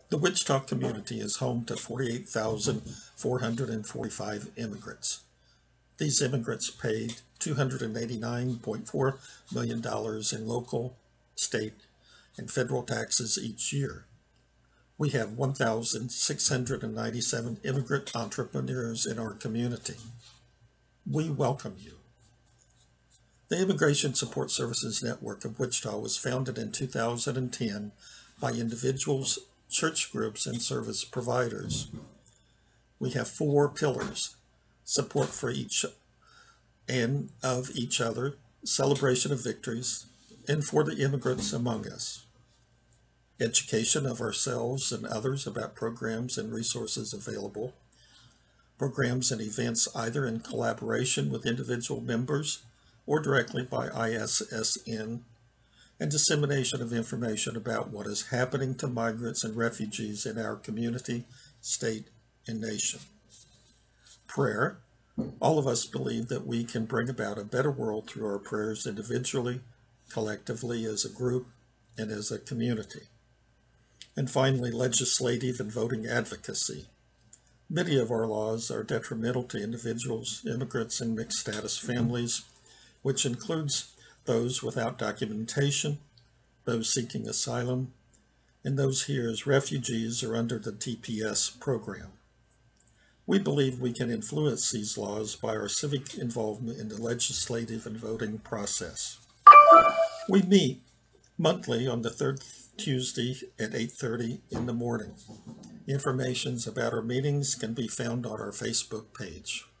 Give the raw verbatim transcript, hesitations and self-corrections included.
The Wichita community is home to forty-eight thousand four hundred forty-five immigrants. These immigrants paid two hundred eighty-nine point four million dollars in local, state, and federal taxes each year. We have one thousand six hundred ninety-seven immigrant entrepreneurs in our community. We welcome you. The Immigration Support Services Network of Wichita was founded in two thousand ten by individuals, church groups, and service providers. We have four pillars: support for each and of each other, celebration of victories, and for the immigrants among us. Education of ourselves and others about programs and resources available, programs and events either in collaboration with individual members or directly by I S S N, and dissemination of information about what is happening to migrants and refugees in our community, state, and nation. Prayer. All of us believe that we can bring about a better world through our prayers individually, collectively, as a group, and as a community. And finally, legislative and voting advocacy. Many of our laws are detrimental to individuals, immigrants, and mixed status families, which includes those without documentation, those seeking asylum, and those here as refugees or under the T P S program. We believe we can influence these laws by our civic involvement in the legislative and voting process. We meet monthly on the third Tuesday at eight thirty in the morning. Information about our meetings can be found on our Facebook page.